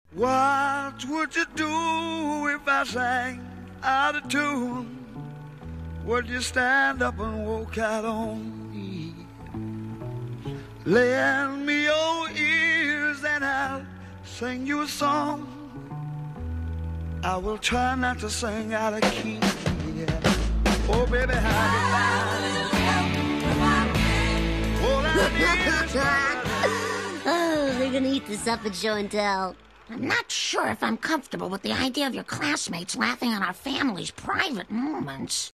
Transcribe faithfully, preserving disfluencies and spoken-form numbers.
What would you do if I sang out of tune? Would you stand up and walk out on me? Lend me your ears and I'll sing you a song. I will try not to sing out of key. Yeah. Oh, baby, how you All I need is Oh, they're gonna eat this up at show and tell. I'm not sure if I'm comfortable with the idea of your classmates laughing at our family's private moments.